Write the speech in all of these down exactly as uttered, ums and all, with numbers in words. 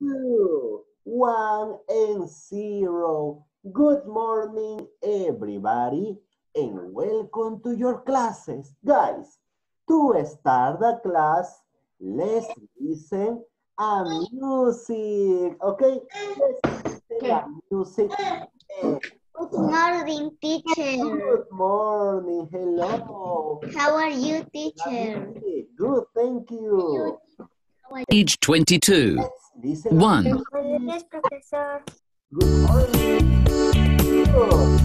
two, one, and zero. Good morning, everybody, and welcome to your classes. Guys, to start the class, let's listen a music, okay? Let's listen a music. Good morning, teacher. Good morning, hello. How are you, teacher? Good, thank you. Page twenty-two. Let's listen. One. Yes, professor. Good morning. Good.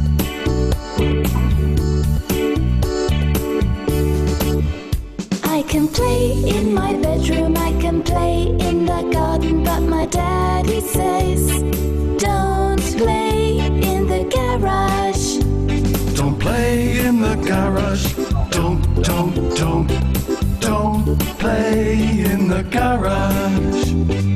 I can play in my bedroom, I can play in the garden, but my daddy says, don't play in the garage. Don't play in the garage. Don't, don't, don't, don't play in the garage.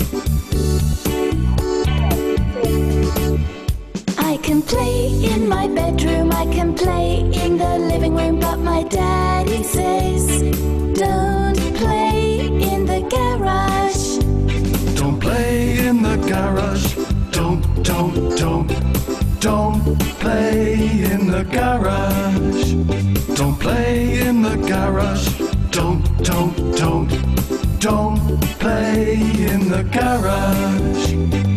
I can play in my bedroom, I can play in the living room, but my daddy says, don't play in the garage. Don't play in the garage. Don't, don't, don't, don't play in the garage. Don't play in the garage. Don't, don't, don't, don't play in the garage.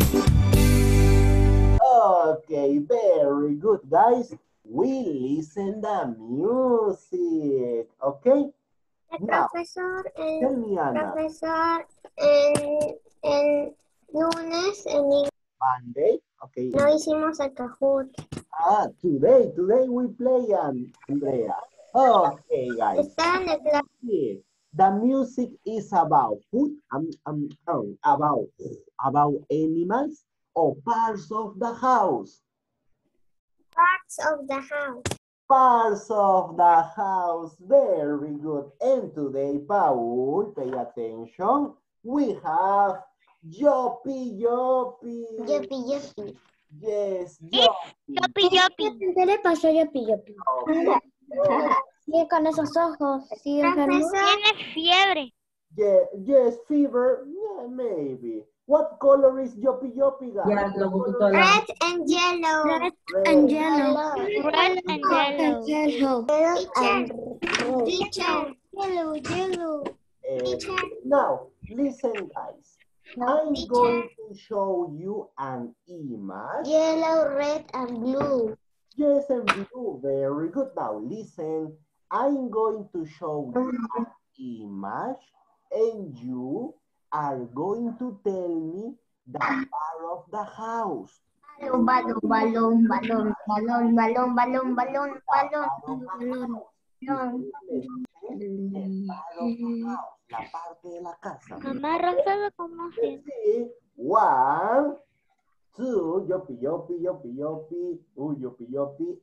Okay, very good, guys. We listen the music, okay? Now, Profesor, tell el me, Ana, profesor, el, el lunes en Monday, okay? no hicimos el Kahoot. Ah, today, today we play, um, Andrea. Okay, guys. Está en el clase. Yeah. The music is about food, um, um, um, about, about animals or parts of the house. Parts of the house. Parts of the house. Very good. And today, Paul, pay attention. We have Yopi Yopi. Yopi, yopi. Yes, Yopi. Yopi, yopi. ¿Qué le pasó a Yopi, yopi? Sigue con esos ojos. Sigue enfermo. Tiene fiebre. Yeah, yes, fever. Yeah, maybe. What color is Yopi Yopi, guys? Ya, lo busco la- Red and yellow. Red and yellow. Red and yellow. Teacher. Teacher. Yellow, yellow. Uh, Teacher. now, listen, guys. I'm going to show you an image. Yellow, red, and blue. Yes, and blue. Very good. Now, listen. I'm going to show you an image, and you are going to tell me the part of the house. Balón, balón, balón, balón, balón, balón, balón, balón, balón, balón. La parte de la casa. Mamá Rosa, ¿cómo se? Sí. One, two, yopi, yopi, yopi, yopi, uh, yopi, yopi,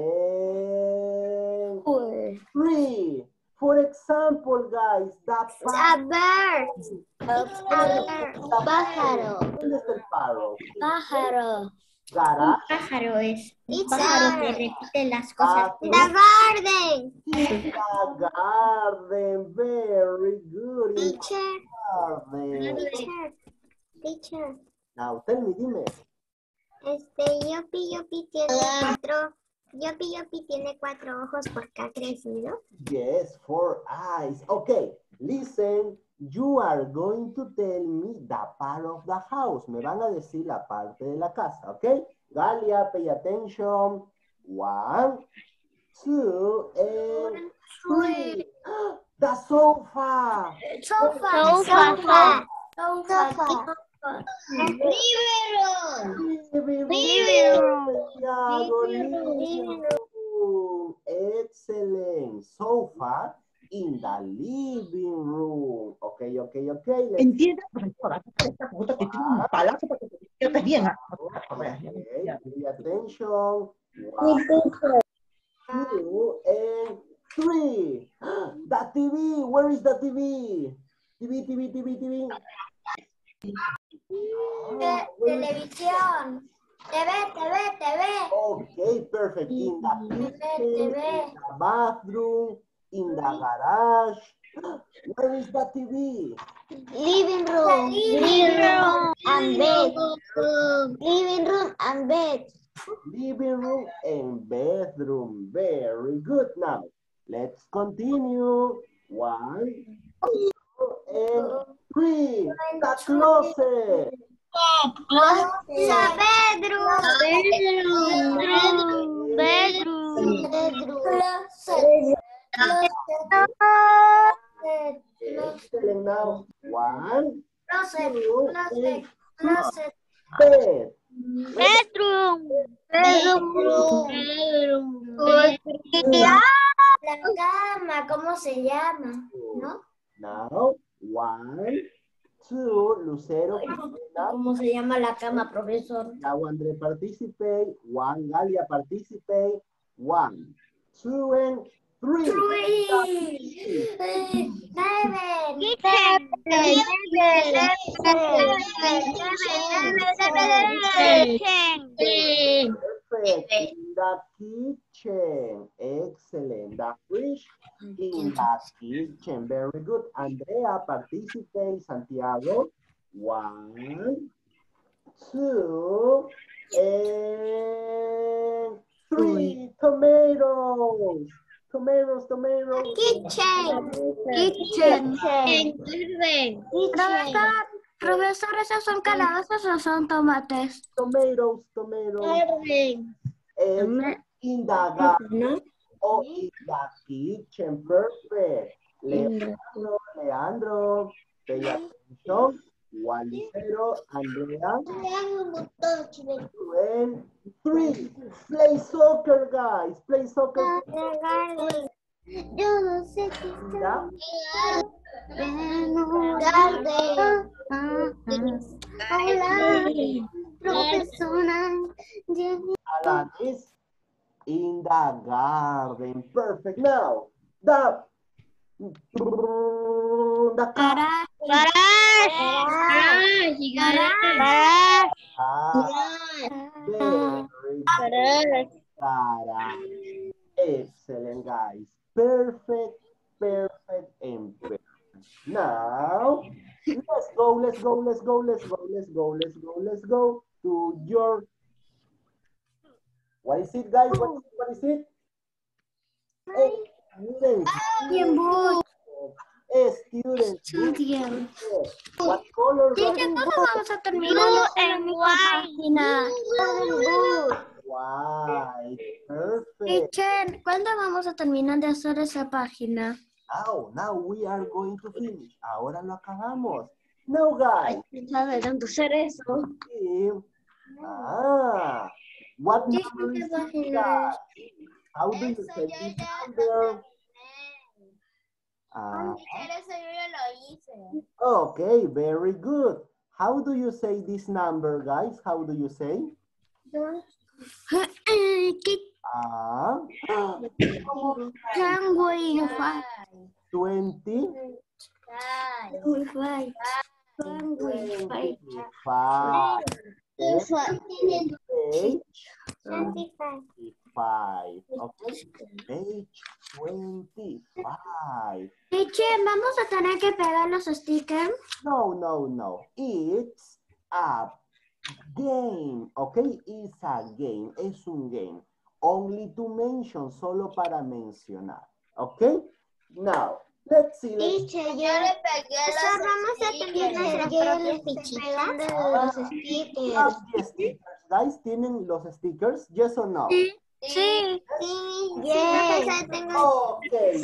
and three. For example, guys, that A bird. A bird. Pájaro. ¿Dónde está el pájaro? Pájaro. Gara. Pájaro es un pájaro que repite las cosas. The garden. The garden. Very good. In Teacher. garden. Teacher. Teacher. Now, tell me, dime. Este, Yopi Yopi tiene cuatro. Yopi Yopi tiene cuatro ojos porque ha crecido. Yes, four eyes. Okay, listen. You are going to tell me the part of the house. Me van a decir la parte de la casa, okay? Galia, pay attention. One, two, and three. The sofa. Sofa. Sofa. Sofa. Living Living room. room. Living room. Excellent. Sofa in the living room. Okay, okay, okay. Let's... Entienda, profesora, que esta pregunta te tiene un palazo para que te despiertes bien. Okay, pay attention. One, two, and three. The T V. Where is the T V? T V, T V, T V, T V. Te- televisión. T V, T V, T V. Okay, perfect. In the kitchen, T V. in the bathroom, in the garage. Where is the T V? Living room. Living room. And and bed. Living room and bed. Living room and bedroom. Very good. Now, let's continue. One, two, and three. The closet. The bedroom. Bedroom. Bedroom. Closet. Excellent. Now, one, Closet. two, Closet. and Closet. bed. Bedroom. Bedroom. Bedroom. La cama, ¿cómo se llama? ¿No? Now, one, two, Lucero, Cristina, ¿Cómo se llama la cama, profesor? now Andre participate, one, Galia participate, one, two, and three. Three. Seven. Perfect. In the kitchen. Excellent. The fridge in the kitchen. Very good. Andrea, participate. Santiago. One, two, and three. Tomatoes. Tomatoes, tomatoes. Kitchen. Kitchen. Profesor, profesor, ¿esos son calabazas o son tomates? Tomatoes, tomatoes. Es in the garden or in the kitchen. Perfect. Leandro, Leandro, pay attention. One, zero, Andrea. Two, and three. Play soccer, guys. Play soccer. Yo no sé qué ¿Ya? Hola, profesora. Alan is in the garden. Perfect. Now, the the car. Very good. Excellent, guys. Perfect, perfect, and perfect. Now, let's go, let's go, let's go, let's go, let's go, let's go, let's go to your. What is it, guys? What is it? What is it? Students. Students. Students. What color? ¿Cuándo vamos a terminar en página? White. Perfect. Teacher, ¿cuándo vamos a terminar de hacer esa página? Now, now we are going to finish. Ahora lo acabamos. Now, guys. ¿Sabe dónde hacer eso? Sí. Ah, what ¿Qué number is página it, guys? How do you say this number? Ah, okay, very good. How do you say this number, guys? How do you say? Ah, Penguin five. twenty. Five. Penguin five. Five. Page Twenty-five. okay. Page twenty-five. Teacher, ¿vamos a tener que pegar los stickers? No, no, no. It's a game, okay? It's a game. Es un game. Only to mention, solo para mencionar, okay? Now, let's see. Let's Teacher, yo le pegué los vamos a tener nuestras propias fichitas. Los stickers. have the stickers. Guys, ¿tienen los stickers? Yes or no? Sí. Sí. Yes. Okay.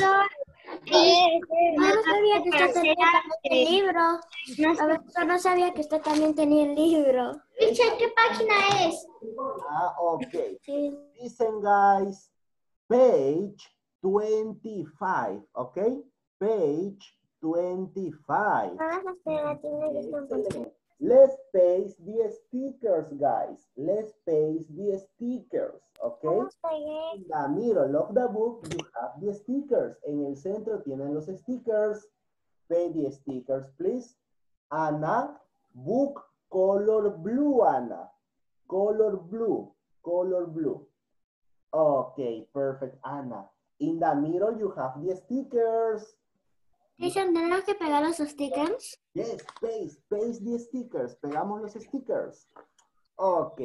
Yo no sabía que usted tenía también el libro. Yo no sabía que usted también tenía el libro. Teacher, ¿qué página es? Ah, okay. Sí. Listen, guys. Page twenty-five, okay? Page twenty-five. Excellent. Let's paste the stickers, guys. Let's paste the stickers, okay? In the middle of the book, you have the stickers. En el centro tienen los stickers. Paste the stickers, please. Ana, book color blue, Ana. Color blue, color blue. Okay, perfect, Anna. In the middle, you have the stickers. Teacher, ¿tenemos que pegar los stickers? Yes, paste, paste the stickers. Pegamos los stickers. Ok.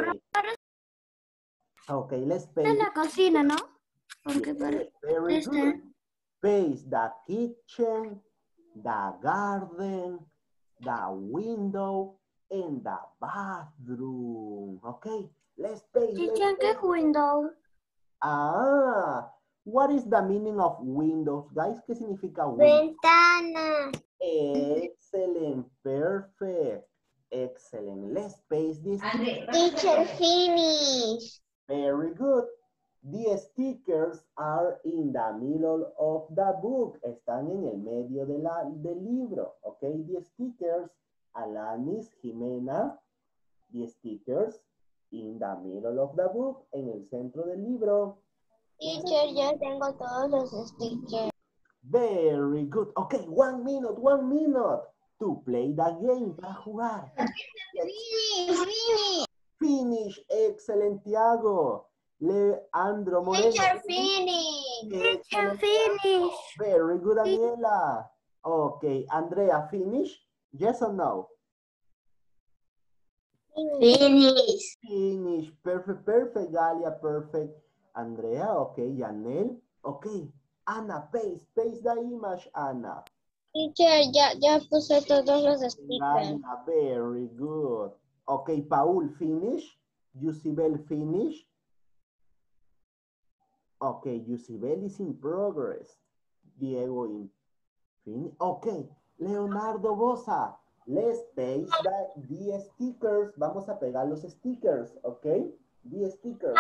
Ok, let's paste. En la cocina, ¿no? Porque Yes, para... very este- good. Paste the kitchen, the garden, the window, and the bathroom. Okay, let's paste. let's Teacher, ¿qué paste. window? Ah, what is the meaning of windows, guys? ¿Qué significa window? Ventana. Excellent, perfect, excellent. Let's paste this. Teacher, finish. Very good. The stickers are in the middle of the book. Están en el medio de la, del libro. Okay, the stickers, Alanis, Jimena, the stickers in the middle of the book, en el centro del libro. Teacher, yo tengo todos los stickers. Very good. Okay, one minute, one minute to play the game, para jugar. Finish, finish. Finish, excellent, Tiago. Leandro Moreno. Teacher, finish. Teacher, Excellent. finish. Very good, Daniela. Okay, Andrea, finish? Yes or no? Finish. Finish. Perfect, perfect, Galia, perfect. Andrea, okay, Yanel. Okay, Ana, paste, paste the image, Ana. Teacher, ya, ya puse todos los stickers. Galia, very good. Okay, Paul, finish. Yusibel, finish. Okay, Yusibel is in progress. Diego in finish. Okay, Leonardo Bosa. Let's paste the, the stickers. Vamos a pegar los stickers, okay? The stickers.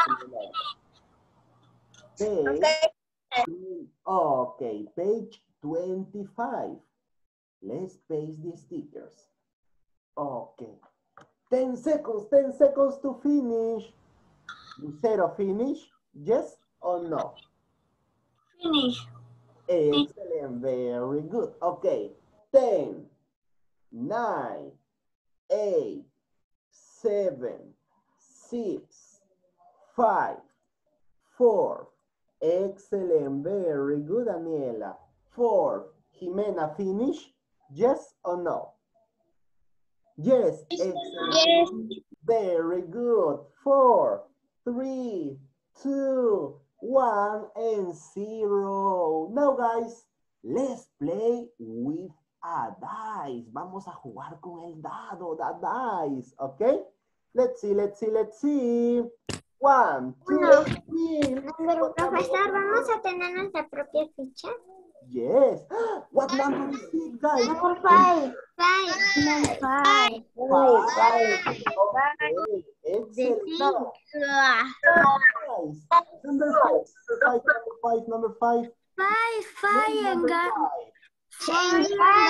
Page, okay. Okay, page twenty-five. Let's paste the stickers. Okay. ten seconds, ten seconds to finish. Lucero, finish? Yes or no? Finish. Excellent, very good. Okay, ten, nine, eight, seven, six, five, four. Excellent, very good, Daniela. Four, Jimena, finish? Yes or no? Yes, excellent. Yes. Very good. Four, three, two, one, and zero. Now, guys, let's play with a dice. Vamos a jugar con el dado, the dice, okay? Let's see, let's see, let's see. One, two, Uno. three. Pero, profesor, ¿vamos a tener nuestra propia ficha? Yes. What number is it, guys? Number five. Five. Number five. Five. Five. Okay. Excellent. Now, guys, number five, number five, number five, Five, five, and number ga- five.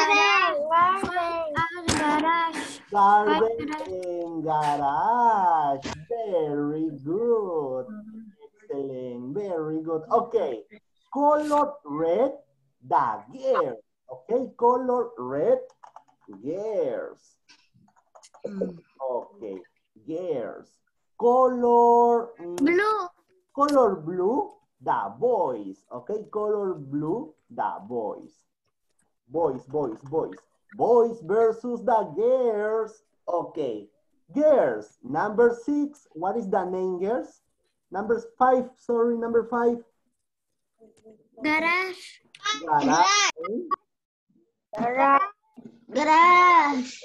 garage. Garden and garage. Very good. Excellent. Very good. Okay. Color red, the gear. Okay. Color red, gears. Okay. Gears. Color mm, Blue. color blue, the boys. Okay. Color blue, the boys. Boys, boys, boys. Boys versus the girls. Okay. Girls. Number six. What is the name, girls? Number five. Sorry, number five. Garage. Garage. Garage. Garage.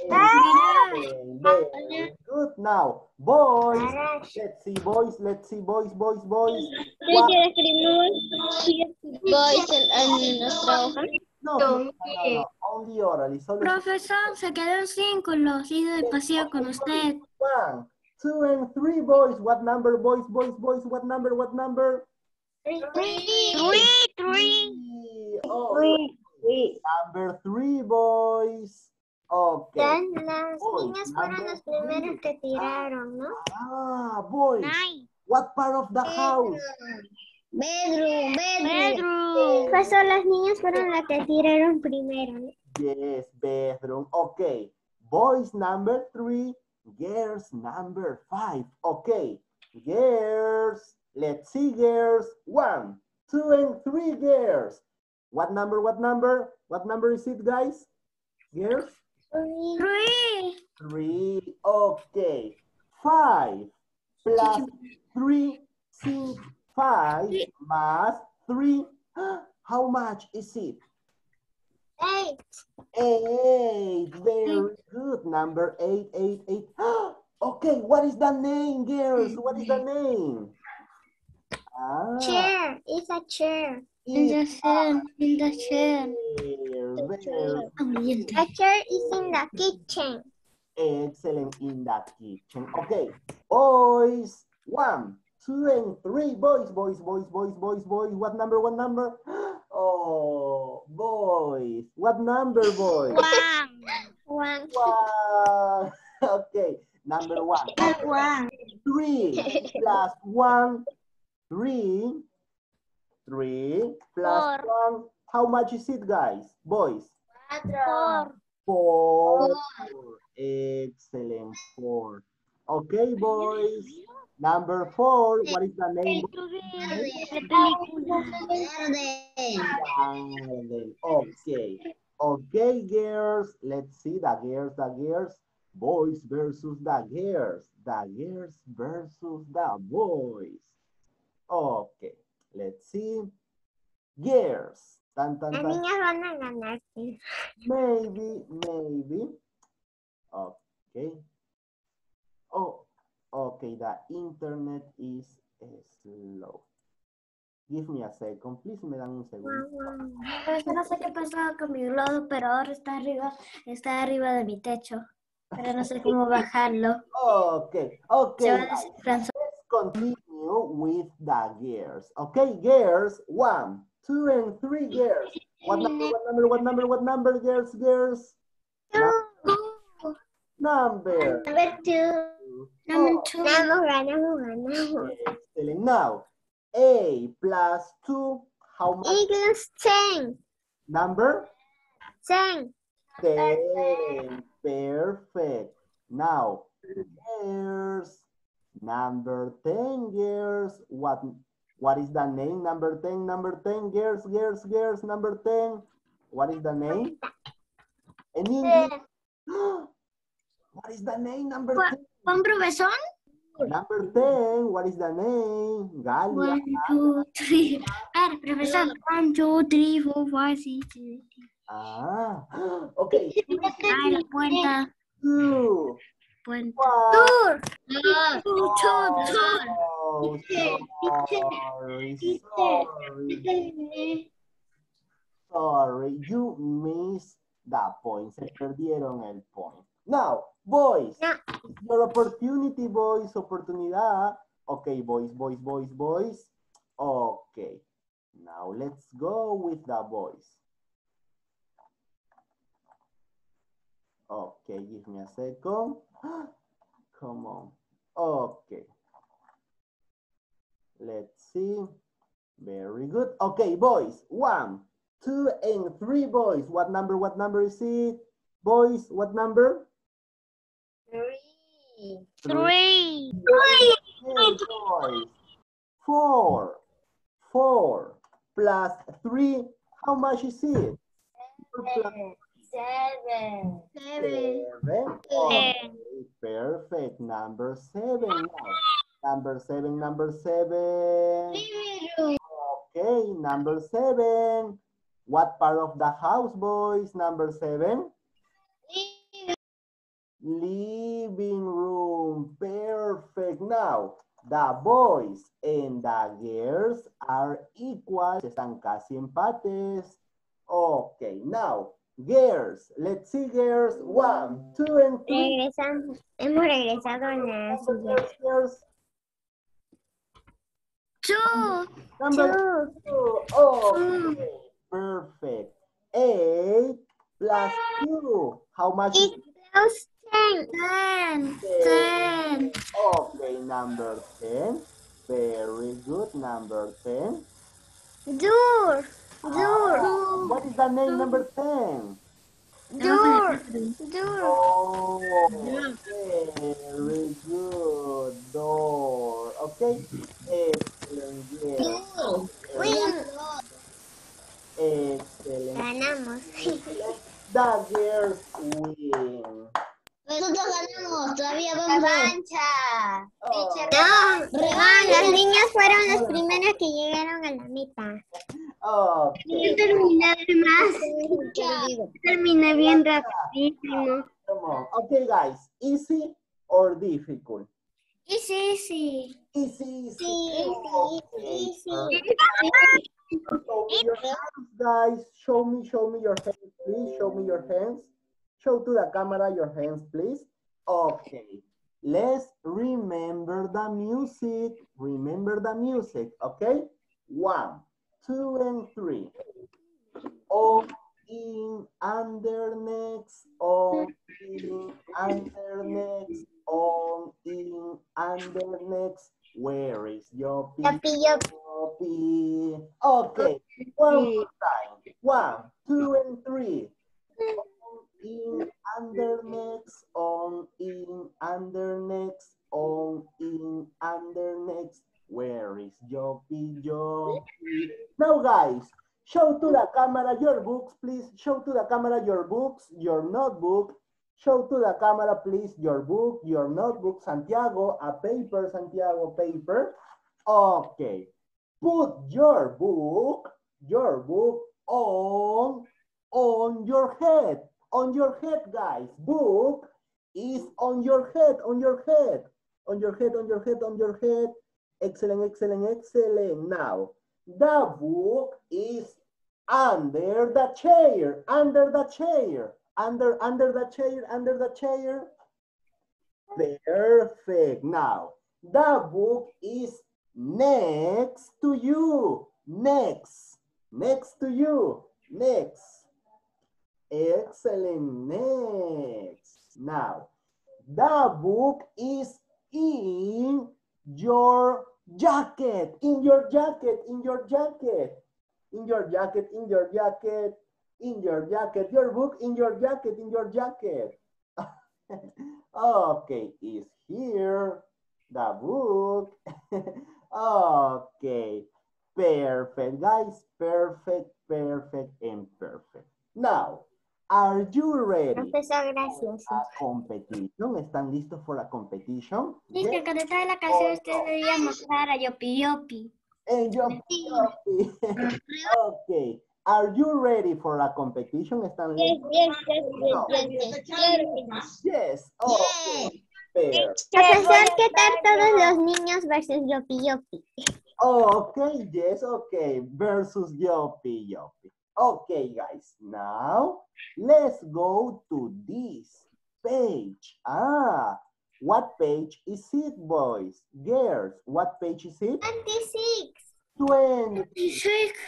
Very good. Now, boys. Garage. Let's see, boys. Let's see, boys, boys, boys. Teacher, escribimos boys en, en nuestra hoja. No, no, no, no. Only orally. Solo Profesor, se quedó cinco, los hice de paseo con usted. one, two, and three, boys. What number, boys, boys, boys? What number, what number? Three. Three. Three. Oh, Three. Three. number three, boys. Okay. Then, las Boys, niñas fueron number los primeros three. que tiraron, ¿no? Ah, boys. What part of the house? Bedroom, bedroom. Profesor, las niñas fueron las que tiraron primero, ¿no? Yes, bedroom. Okay. Boys number three, girls number five. Okay. Girls. Let's see, girls. One, two, and three, girls. What number, what number? What number is it, guys? Girls? Three. Three. Okay. Five plus three, six, five plus three. How much is it? Eight. Eight. Very good. Number eight, eight, eight. Okay, what is the name, girls? What is the name? Ah, Chair. It's a chair. it's chair. In the chair. chair. Very The chair is in the kitchen. excellent, in the kitchen. Okay, boys. One, two, and three. Boys, boys, boys, boys, boys, boys. What number? What number? Oh, boys. What number, boys? One. One. One. Okay, number one. One. Three plus one. Three. Three plus Four. one. How much is it, guys? Boys? Four. Four. Excellent. Four. Okay, boys. Number four. What is the name? Garden. Okay. Okay, girls. Let's see the girls, the girls. Boys versus the girls. The girls versus the boys. Okay. Let's see. Girls. Tan, tan, Las tan. niñas van a ganar. Sí. Maybe, maybe. Okay. Oh, okay. The internet is slow. Give me a second, please. Me dan un segundo. Pues no sé qué pasó con mi globo, pero ahora está arriba, está arriba de mi techo. Pero no sé cómo bajarlo. Okay, Se va okay. a Guys, descansar. let's continue with the girls. Okay, girls. One, two, and three girls. What number, what number, what number, what number, girls, girls? Two. Number. Number two. Number two. Ganamos, ganamos, ganamos. Excellent. Now, A plus two, how much? Equals ten. Number? Ten. Ten. Perfect. Now, girls. Number ten, girls. What, what is the name? Number ten, number ten, girls, girls, girls, number ten. What is the name? In English? What is the name, number ten? ¿Juan Profesor? Number ten, what is the name? Galia. One, two, three. Espera, profesor. One, two, three, four, five, six, seven. Ah, okay. Ay, la puerta. Two. Puerta. One. Two. Two, two, two. Oh, sorry, sorry. Sorry, you missed the point. Se perdieron el point. Now, boys, No. your opportunity, boys, oportunidad. Okay, boys, boys, boys, boys. Okay, now let's go with the boys. Okay, give me a second. Come on. Okay. Let's see. Very good. Okay, boys. One, two, and three, boys. What number, what number is it? Boys, what number? Three. Three. Okay, boys. Four. Four plus three. How much is it? Seven. Seven. Seven. Okay, perfect. Number seven now. Number seven, number seven. Okay, number seven. What part of the house, boys? Number seven? Living room. Perfect. Now, the boys and the girls are equal. Están casi empates. Okay, now, girls. Let's see, girls. One, two, and three. Regresamos. Hemos regresado a la Number siguiente. girls, girls. Two. Number two. Okay, perfect. Eight plus two. How much is Equals ten. Ten. Ten. Okay, number ten. Very good, number ten. Door. Ah, Door. what is the name, number ten? Door. Door. Oh, very good. Door. Okay. Excellent. Yes. Wing. Excellent. The girls win. Nosotros ganamos, todavía vamos. Revancha. Oh. No, no, las niñas fueron las primeras que llegaron a la meta. Okay. Yo terminé más. Terminé bien rapidísimo. Come on. Okay, guys. Easy or difficult? Easy, easy. Easy, easy. Sí, Okay. easy. Show me your hands, guys. Show me, show me your hands, please. Show me your hands. Show to the camera your hands, please. Okay. Let's remember the music. Remember the music, okay? One, two, and three. On, in, under, next. On, in, under, next. On, in, under, next. Where is your Yopi, yopi. Yopi? Okay. One more time. One, two, and three. On, in, under, next. On, in, under, next. On, in, under, next. Where is Yopi, Yopi? Now, guys, show to the camera your books, please. Show to the camera your books, your notebook. Show to the camera, please, your book, your notebook, Santiago, a paper, Santiago, paper. Okay. Put your book, your book on, on your head, on your head, guys. Book is on your head, on your head, on your head, on your head, on your head. Excellent, excellent, excellent. Now, the book is under the chair, under the chair, under, under the chair, under the chair. Perfect. Now, the book is next to you, next, next to you, next. Excellent, next. Now, the book is in your jacket, in your jacket, in your jacket, in your jacket, in your jacket, in your jacket, your book in your jacket, in your jacket. Okay, is here the book. Okay, perfect, guys, perfect, perfect, and perfect. Now, are you ready? Profesor, gracias. A competition. ¿Están listos for a competition? Sí, que cuando estaba la canción usted debía mostrar a Yopi Yopi. And Yopi Yopi. Okay. Are you ready for a competition? ¿Están Yes, listos? yes, yes, yes, yes. Yes. Okay. Perfect. Profesor, ¿qué tal todos los niños versus Yopi Yopi? Okay, yes, okay. Versus Yopi Yopi. Okay, guys. Now, let's go to this page. Ah, what page is it, boys? Girls, what page is it? twenty-six. twenty-six.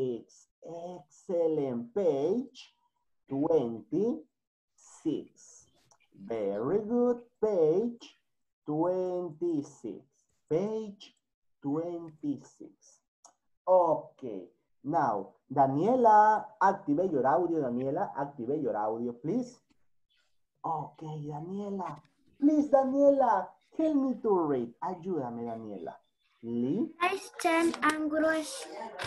Excellent. Page twenty-six. Very good. Page twenty-six. Page twenty-six. Okay. Now, Daniela, activate your audio, Daniela. Activate your audio, please. Okay, Daniela. Please, Daniela, help me to read. Ayúdame, Daniela. Lee. Listen and gross.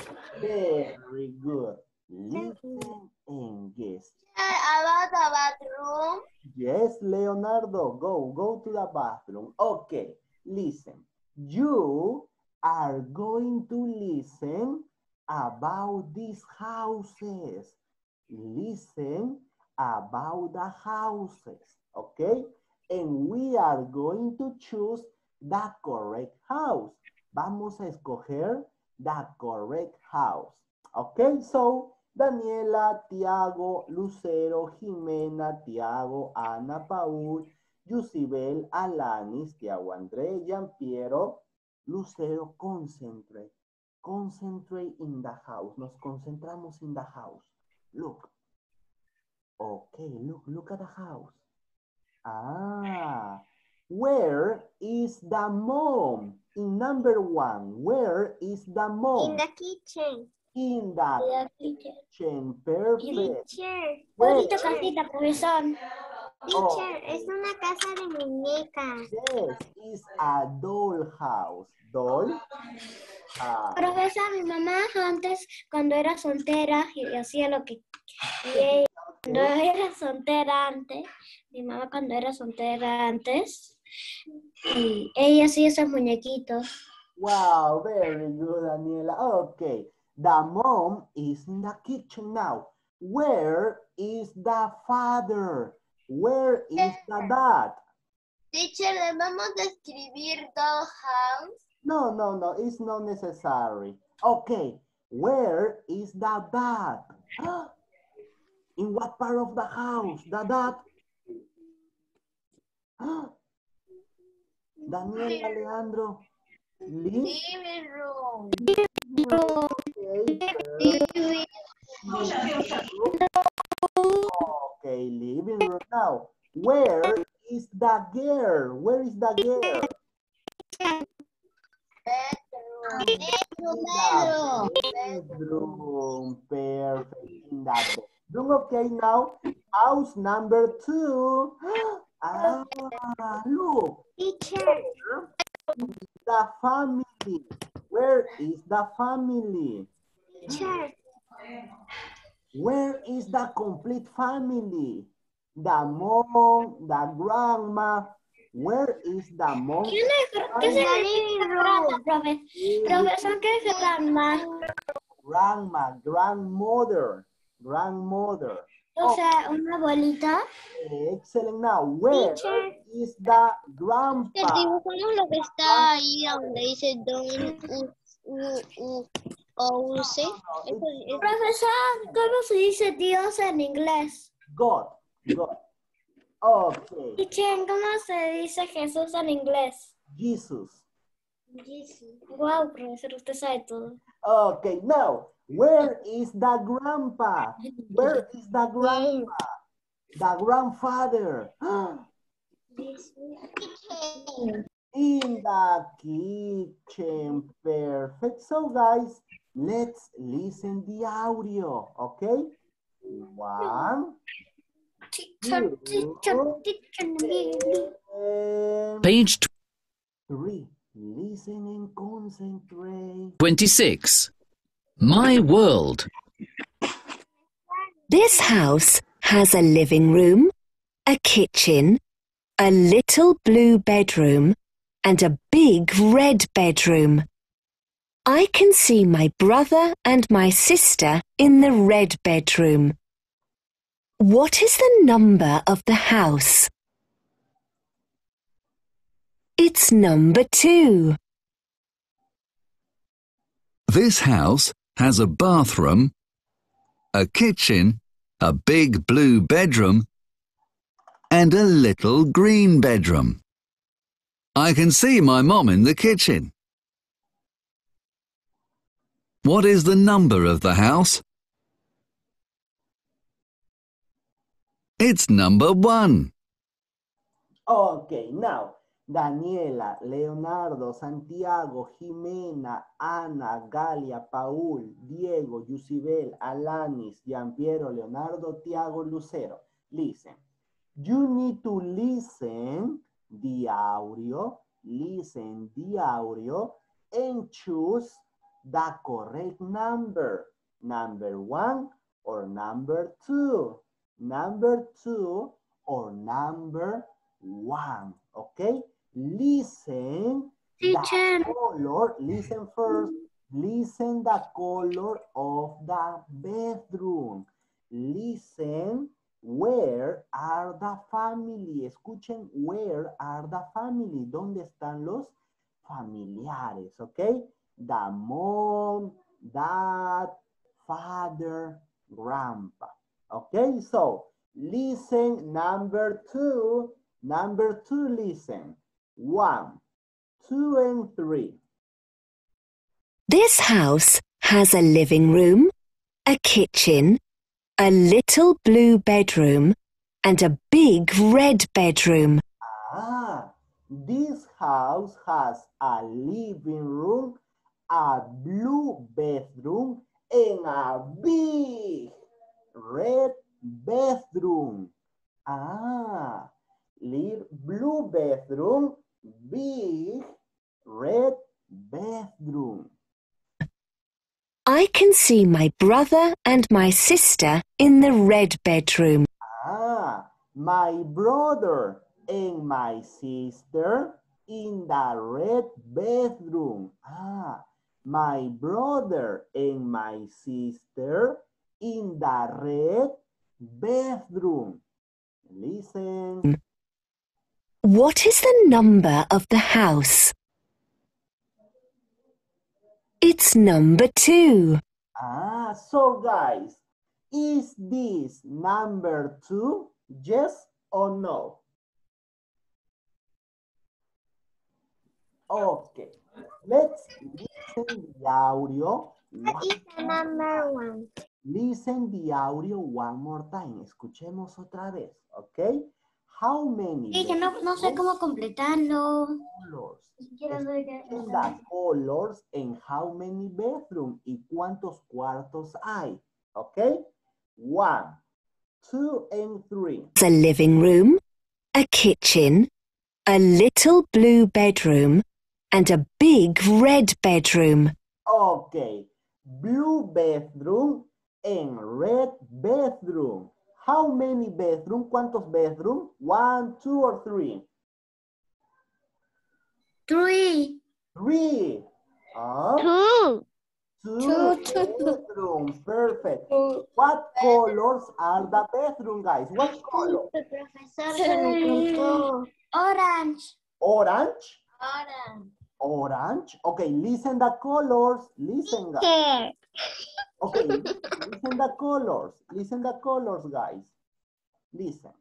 Very good. Listen and guess. About the bathroom. Yes, Leonardo, go, go to the bathroom. Okay, listen. You are going to listen about these houses. Listen about the houses, okay? And we are going to choose the correct house. Vamos a escoger the correct house. Okay, so Daniela, Tiago, Lucero, Jimena, Tiago, Ana, Paul, Yusibel, Alanis, Tiago, André, Giampiero, Lucero, concentrate. Concentrate in the house. Nos concentramos in the house. Look. Okay, look, look at the house. Ah, where is the mom? In number one, where is the mom? In the kitchen. In the In the kitchen. kitchen. Perfect. Teacher. Where, Bonito casita, profesor. Teacher, es una casa de muñecas. Yes, it's a doll house. Doll house. Profesor, mi mamá antes, cuando era soltera, y hacía lo que... Y ella, cuando era soltera antes, mi mamá cuando era soltera antes, y ella hacía esos muñequitos. Wow, very good, Daniela. Okay, the mom is in the kitchen now. Where is the father? Where is the dad? Teacher, ¿debemos de escribir doll house? No, no, no, it's not necessary. Okay, where is the dad? In what part of the house? The dad? Daniela, Leandro. Living room. Okay, living room now. Where is the girl? Where is the girl? Bedroom. Bedroom. Perfect. In the bedroom. Okay, now house number two. Ah, look. Teacher. The family. Where is the family? Teacher. Where is the complete family? The mom, the grandma. Where is the mom? ¿Qué significa grandma, profe? Profesor, ¿qué es grandma? Grandma, grandmother, grandmother. O sea, una abuelita. Excellent. Now, where Teacher. is the grandpa? Dibujamos lo que está ahí donde dice don u, u, u, o use. Profesor, ¿cómo se dice Dios en inglés? God, God. Okay. Teacher, ¿cómo se dice Jesús en inglés? Jesus. Wow, profesor, usted sabe todo. Okay, now, where is the grandpa? Where is the grandpa? The grandfather. In the kitchen. Perfect. So, guys, let's listen the audio, okay? One, Teacher, teacher, teacher. and Page three. Listen and concentrate. twenty-six. My world. This house has a living room, a kitchen, a little blue bedroom, and a big red bedroom. I can see my brother and my sister in the red bedroom. What is the number of the house? It's number two. This house has a bathroom, a kitchen, a big blue bedroom, and a little green bedroom. I can see my mom in the kitchen. What is the number of the house? It's number one. Okay, now, Daniela, Leonardo, Santiago, Jimena, Ana, Galia, Paul, Diego, Yusibel, Alanis, Giampiero, Leonardo, Tiago, Lucero. Listen. You need to listen the audio, listen the audio, and choose the correct number. Number one or number two. Number two or number one. Okay? Listen Teacher. the color. Listen first. Listen the color of the bedroom. Listen where are the family. Escuchen where are the family. ¿Dónde están los familiares? Okay? The mom, dad, father, grandpa. Okay? So listen number two. Number two, listen. One, two, and three. This house has a living room, a kitchen, a little blue bedroom, and a big red bedroom. Ah, this house has a living room, a blue bedroom, and a big red bedroom. Ah, little blue bedroom, big red bedroom. I can see my brother and my sister in the red bedroom. Ah, my brother and my sister in the red bedroom. Ah, my brother and my sister in the red bedroom. Listen. What is the number of the house? It's number two. Ah, so guys, is this number two? Yes or no? Okay, let's listen the audio. What is the number one? Listen the audio one more time. Escuchemos otra vez, ¿ok? How many Sí, que no, no sé cómo completarlo. colors? Ni siquiera sé qué- Escuchen the colors and how many bedroom y cuántos cuartos hay, ¿ok? One, two, and three. There's a living room, a kitchen, a little blue bedroom, and a big red bedroom. Okay, blue bedroom and red bedroom. How many bedroom? ¿Cuántos bedroom? One, two, or three? Three. Three. Ah, Two. two Two, two. bedrooms. Perfect. What colors are the bedroom, guys? What color? Profesor, se me contó. Orange. Orange? Orange. Orange? Okay, listen the colors. Listen, guys. Okay, listen the colors. Listen the colors, guys. Listen.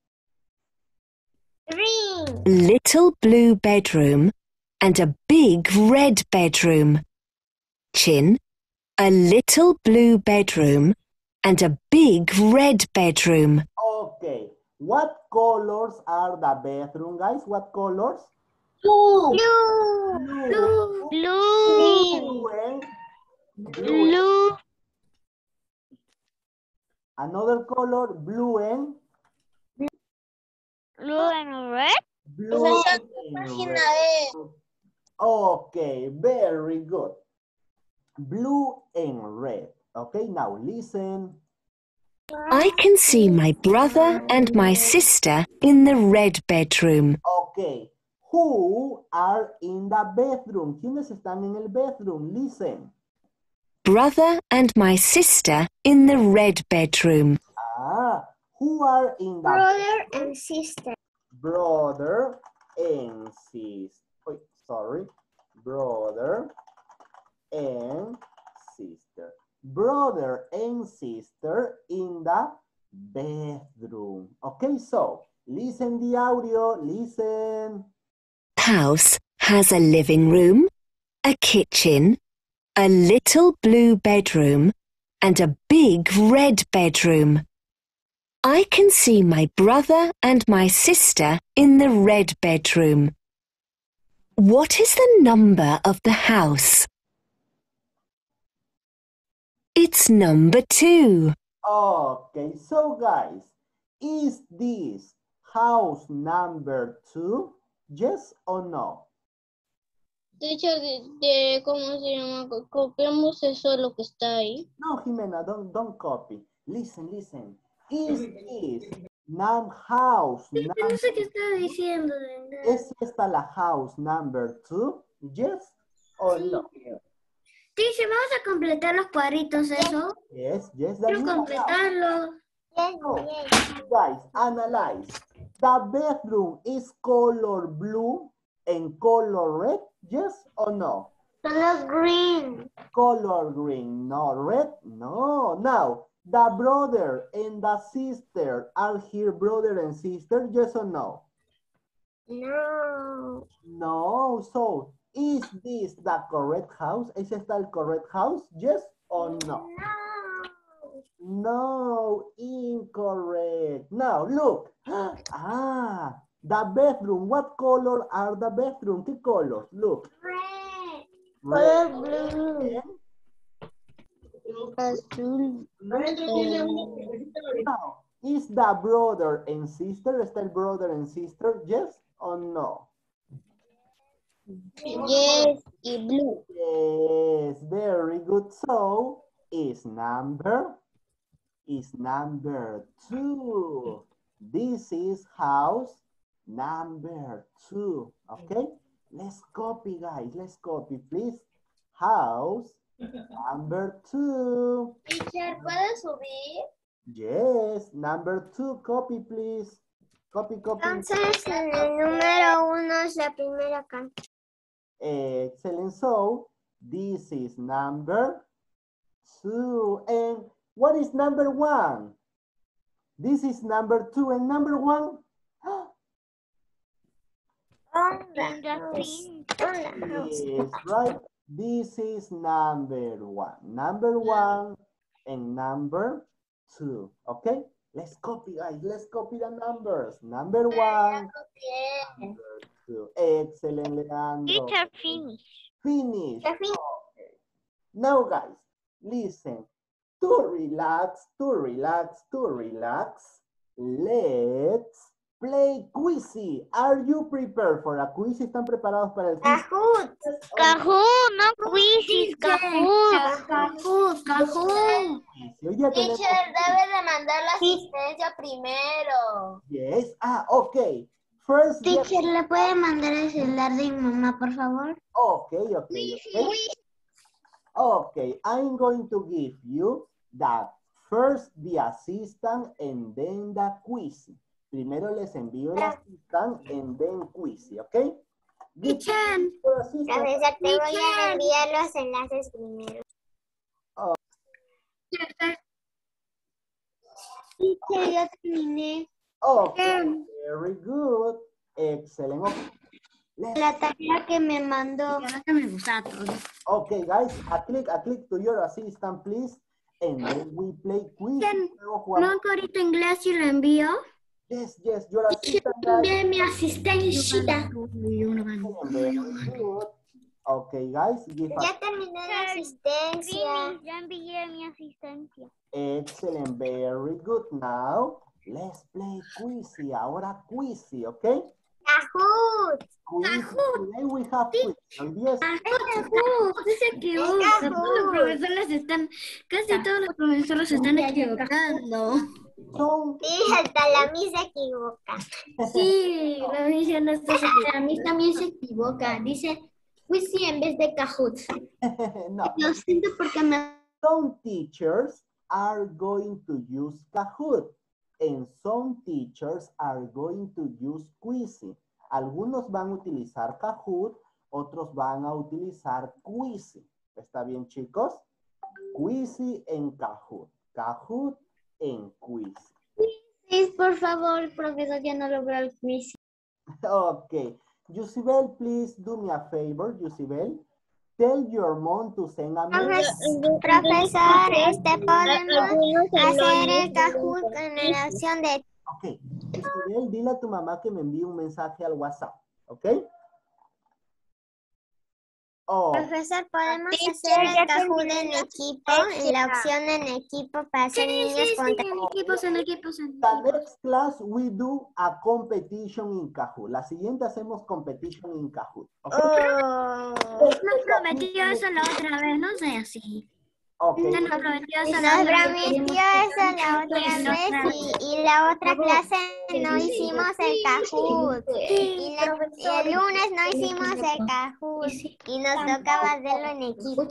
Green. Little blue bedroom and a big red bedroom. Chin, a little blue bedroom and a big red bedroom. Okay, what colors are the bedroom, guys? What colors? Blue. Blue. Blue. Blue and blue. Blue. Another color, blue and Blue and red. blue and red. Okay, very good. Blue and red. Okay, now listen. I can see my brother and my sister in the red bedroom. Okay, who are in the bedroom? ¿Quiénes están en el bedroom? Listen. Brother and my sister in the red bedroom. Ah, who are in the Brother and sister. brother and sister? Oh, sorry, brother and sister. Brother and sister in the bedroom. Okay, so listen the audio, listen. House has a living room, a kitchen, a little blue bedroom, and a big red bedroom. I can see my brother and my sister in the red bedroom. What is the number of the house? It's number two. Okay, so guys, is this house number two? Yes or no? Teacher, de, de, ¿cómo se llama? Copiamos eso, lo que está ahí. No, Jimena, don't, don't copy. Listen, listen. Is this num house number No sé qué está diciendo. ¿Es esta la house number two? Yes or no? Dice, vamos a completar los cuadritos, eso. Yes, yes. Quiero Daniela. completarlos. So, guys, analyze. The bedroom is color blue and color red? Yes or no? Color green. Color green, no red? No. Now, the brother and the sister are here brother and sister? Yes or no? No. No. So, is this the correct house? ¿Es esta el correct house? Yes or no? No, incorrect. Now, look. Ah, the bedroom. What color are the bedroom? ¿Qué color? Look. Red. Red. Blue. And Azul. now, Is the brother and sister? ¿Está el brother and sister? Yes or no? Yes, y blue. Yes, very good. So, is number, is number two. This is house number two. Okay? Let's copy, guys. Let's copy, please. House number two. Teacher, ¿puedo subir? Yes, number two. Copy, please. Copy, copy. Entonces, el número uno es la primera canción. Excellent. So, this is number two. And what is number one? This is number two. And number one? Yes, right. This is number one. Number one and number two. Okay? Let's copy, guys. Let's copy the numbers. Number one. Number two. Excellent, Leandro. Teacher, finish. Finish. Okay. Now, guys, listen. To relax, to relax, to relax, let's play Quizzy. Are you prepared for a quiz? ¿Están preparados para el quiz? Kahoot. Kahoot, no quizzes. Kahoot. Kahoot, Kahoot. Hoy día tenemos... Teacher, debe de mandar la asistencia primero. Yes. Ah, ok. First, Teacher, ¿le puede mandar el celular de mi mamá, por favor? Ok, ok, ok. Okay, I'm going to give you the first the assistant and then the quiz. Primero les envío el assistant and then quiz, ¿ok? Teacher, profesor, te voy a enviar los enlaces primero. Oh. Teacher, ya terminé. Okay, very good. Excellent. Okay. Let's... La tarea que me mandó. Que me gusta todo. Okay, guys, a click, a click to your assistant, please. And then we play quiz. ¿No que ahorita inglés y lo envío? Yes, yes, your assistant. Envié mi asistencia. Very good. Okay, guys. Give Ya terminé la asistencia. Ya envié mi asistencia. Excellent, very good. Now, let's play Quizzy. Ahora Quizzy, okay? Kahoot. Kahoot. Today we have quiz. Yes. Kahoot. Se equivoca. Todos los profesores están, casi todos los profesores se están equivocando. Son... Sí, hasta la mí se equivoca. Sí, la mí no está se equivoca. La mí también se equivoca. Dice Quizzy en vez de Kahoot. No. Lo siento porque me... Some teachers are going to use Kahoot. And some teachers are going to use Quizzy. Algunos van a utilizar Kahoot, otros van a utilizar Quizzy. ¿Está bien, chicos? Quizzy en Kahoot. Kahoot en Quizzy. Sí, por favor, profesor, ya no logró el Quizzy. Okay. Yusibel, please do me a favor, Yusibel. Tell your mom to send a message. Profesor, este podemos hacer el Kahoot en la opción de... Ok. Yusibel, dile a tu mamá que me envíe un mensaje al WhatsApp. ¿Ok? Oh. Profesor, podemos hacer el Kahoot en equipo, en la opción en equipo para hacer niños contra... en equipos, en equipos, en The next class we do a competition in Kahoot. La siguiente hacemos competition in Kahoot. ¿Okay? Oh. Nos prometió eso la otra vez, no sé así. Okay. Nos prometió eso la otra vez y, y la otra clase no hicimos el Kahoot. Y, la, y el lunes no hicimos el Kahoot y nos tocaba hacerlo en equipo.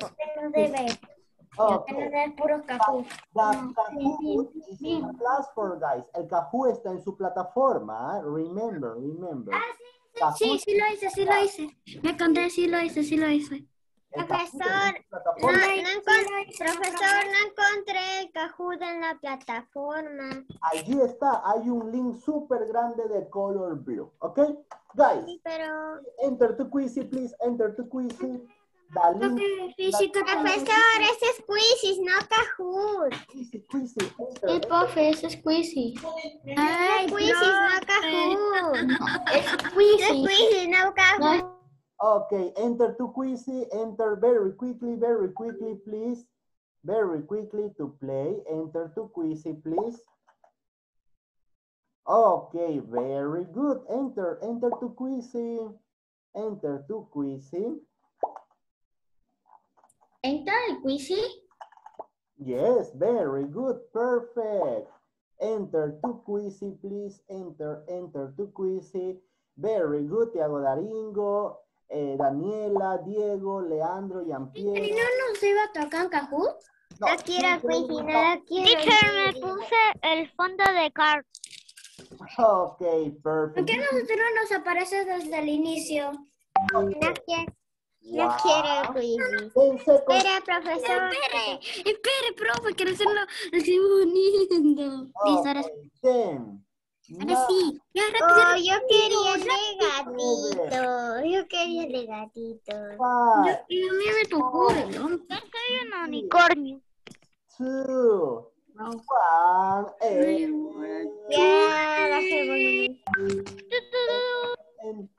Okay. Puro Kahoot. The Kahoot is in platform, guys. El Kahoot está en su plataforma. ¿eh? Remember, remember. Ah, sí, sí, sí lo hice, sí lo hice. Me conté, sí lo hice, sí lo hice. Profesor, no, no encontré, profesor, no encontré el Kahoot en la plataforma. Allí está, hay un link súper grande de color blue, ¿ok? Guys, Sí, pero... enter to Quizzy, please, enter to Quizzy. The link, Física, profesor, ese es Quizzy, no Kahoot. Quizzy, Quizzy, enter. Sí, profe, ese es Quizzy. Ay, Quizzy, no Kahoot. Es Quizzy. Es Quizzy, no Kahoot. Okay, enter to Quizzy, enter very quickly, very quickly, please. Very quickly to play, enter to Quizzy, please. Okay, very good. Enter, enter to Quizzy. Enter to Quizzy. ¿Enter el Quizzy? Yes, very good. Perfect. Enter to Quizzy, please. Enter, enter to Quizzy. Very good. Tiago Daringo, eh, Daniela, Diego, Leandro, Jean-Pierre. ¿Y no nos iba a tocar en Kahoot? No, No quiero Quizzy, no la quiero. Teacher, me puse el fondo de Cart. Ok, ¿Por perfect. qué nosotros nos aparece desde el inicio? No quiero, no Wow. quiero Quizzy. Ten seconds. Espera, profesor. Espere, espere, profe, quiero hacerlo así bonito. Listo, ahora sí. Okay, ten, Ahora sí. Ya, Oh, rápido. yo quería el de gatito. Yo quería el de gatito. five, Y a mí me tocó el Yo soy un unicornio. two, one, and, Ya, la segunda. and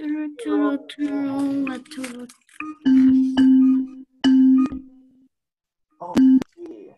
okay.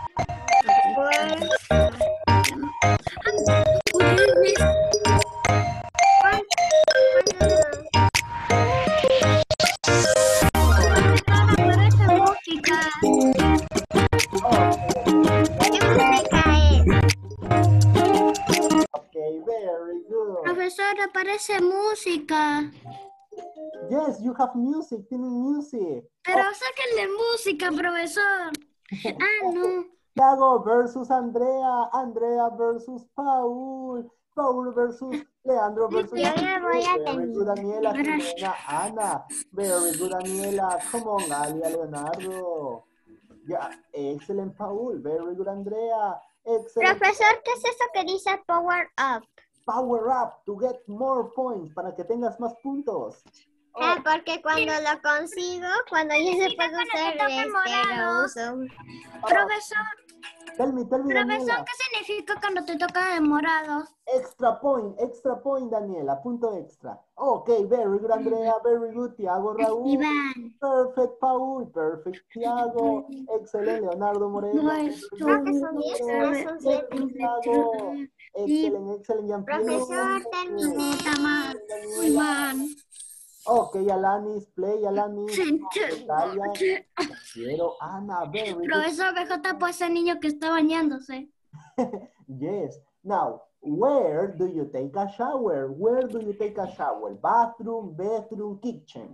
Okay, very good. Profesor, aparece música. Yes, you have music, tienen music. Pero sáquenle música, profesor. Ah, no. Tiago versus Andrea, Andrea versus Paul, Paul versus Leandro versus Yo ya voy a Very good, Daniela, terminar. Jimena, Ana. Very good, Daniela. Come on, Galia, Leonardo. Yeah, excellent, Paul. Very good, Andrea. Excellent. Profesor, ¿qué es eso que dice power up? Power up to get more points para que tengas más puntos. Ah, porque cuando lo consigo, cuando ya se puede usar, este, lo uso. Profesor, Tell me, tell me, profesor, Daniela. ¿qué significa cuando te toca de morado? Extra point, extra point, Daniela, punto extra. Ok, very good, Andrea, very good, Tiago, Raúl. Iván. Perfect, Paul, perfect, Tiago. Excelente, Leonardo Moreno. Creo que son diez, ya son siete. Tiago. Excelente, excelente, Jean-Pierre. Profesor, terminé. Tamar. Iván. Ok, Alanis, play, Alanis. Natalia, quiero, Ana, very good. Profesor, B J pues ese niño que está bañándose. Yes. Now, where do you take a shower? Where do you take a shower? Bathroom, bedroom, kitchen.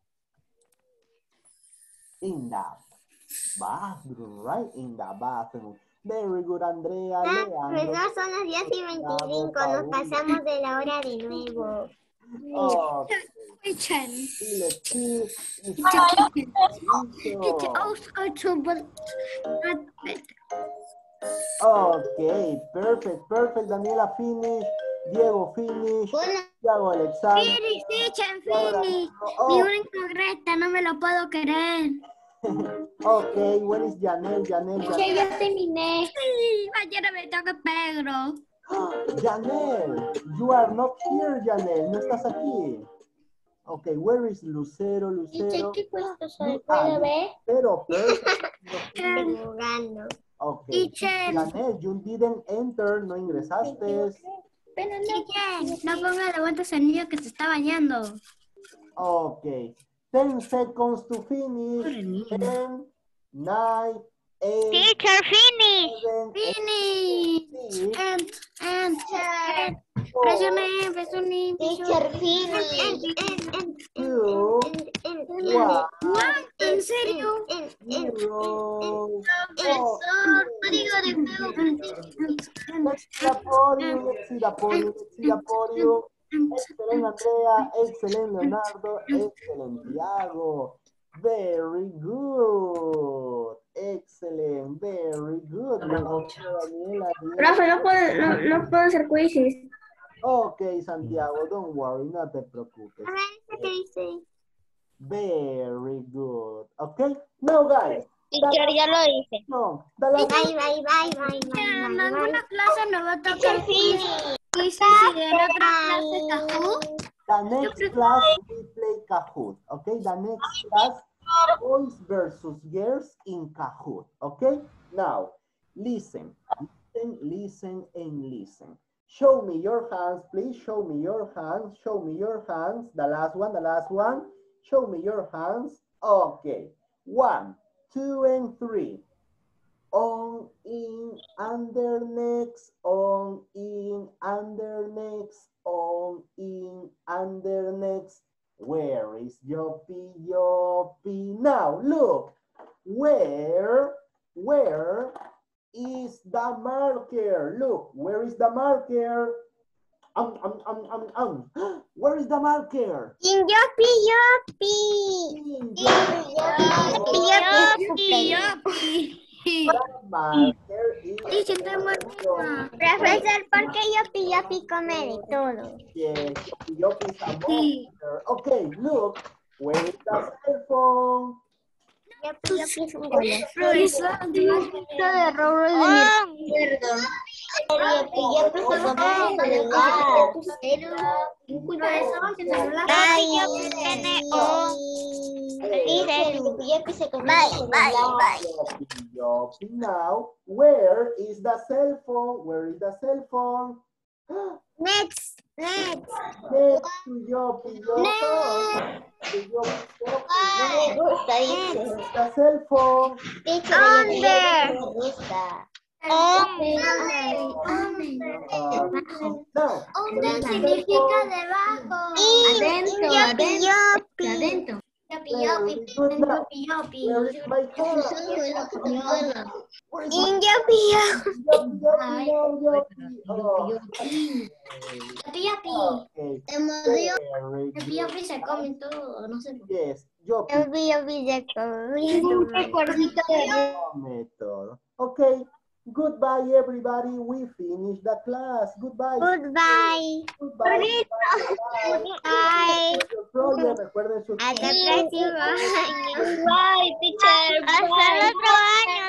In the bathroom, right? In the bathroom. Very good, Andrea. Ah, Leandro. profesor, son las diez y veinticinco, nos pasamos de la hora de nuevo. Oh, Kitchen. let's see. Kitchen. Listo. Also, but Okay, perfect, perfect. Daniela, finish. Diego, finish. Hola. Tiago, Alexander. finish, kitchen, Tiago, finish. Oh, Ni una incorrecta, no me lo puedo creer. okay, where is Janel? Janel, Janel. ya terminé. Sí, mañana me toca Pedro. Janel, you are not here, Janel. No estás aquí. Okay, where is Lucero? Lucero. puesto soy? ¿Puedo ver? Pero, perfect. Jugando. Okay. Kitchen. Janel, you didn't enter, no ingresaste. Kitchen, no ponga de vuelta ese niño que se está bañando. Okay. ten seconds to finish. ten, nine, eight, Teacher, finish. seven, Finish. six, And, and, and. four, Presioné, presioné, Teacher, presioné. finish. two, one, What? ¿En serio? zero. Profesor, código de juego. Let's see the podium, let's see the podium, let's see the podium. Excelente, Andrea. Excelente, Leonardo. Excelente, Tiago. Very good. Excellent. Very good. Daniela. Profe, no puedo, no, no puedo hacer quizzes. Ok, Santiago, don't worry, no te preocupes. A ver, ¿qué dice? Very good. Okay, now guys. Teacher, ya lo hice. No, the last Bye, bye, bye, bye, bye, En bye, alguna bye. clase nos va a tocar Teacher, finish. quizzes y en otra clase Kahoot. The next class we play Kahoot, okay? The next class, boys versus girls in Kahoot, okay? Now, listen, listen, listen, and listen. Show me your hands, please. Show me your hands. Show me your hands. The last one, the last one. Show me your hands. Okay. One, two, and three. On, in, under, next. On, in, under, next. On, in, under, next. Where is Yopi, Yopi? Now, look. Where, where is the marker? Look, where is the marker? Um, um, um, um, um. Where is the marker? In Yopi, Yopi. In Yopi, Yopi. Yopi. The marker is Sí, siempre muerto. Profesor, ¿por qué Yopi, Yopi come de todo? Yes, Yopi, Yopi is a monster. Okay, look. Where is the cell phone? Yopi, Yopi es un goloso. Profesor, de robo de mi izquierdo. Yopi, Yopi se come el celular. Ay, Yopi tiene un... Dice, Yopi se come el celular. Yopi, Yopi. Now, where is the cell phone? Where is the cell phone? Next, next. Next to Yopi, Yopi. To Yopi, Yopi. Me gusta, dice. Where is the cell phone? Under. Me gusta. Now, Under significa debajo. Adentro, Yopi, Adentro. Yopi, yopi. Yopi, yopi. where is my car? In Yopi, Yopi. Yopi, Yopi, no, Yopi. Oh, Yopi, yopi. okay. Emoción. Very Yopi, yopi se come todo. No sé por qué. Yes, Yopi. Yopi, Yopi se come. Un recuerdito de... Come todo. Okay. Goodbye, everybody. We finished the class. Goodbye. Goodbye. Goodbye. Bye. Project. Recuerden sus Hasta el próximo año. Bye, teacher. Hasta el otro año.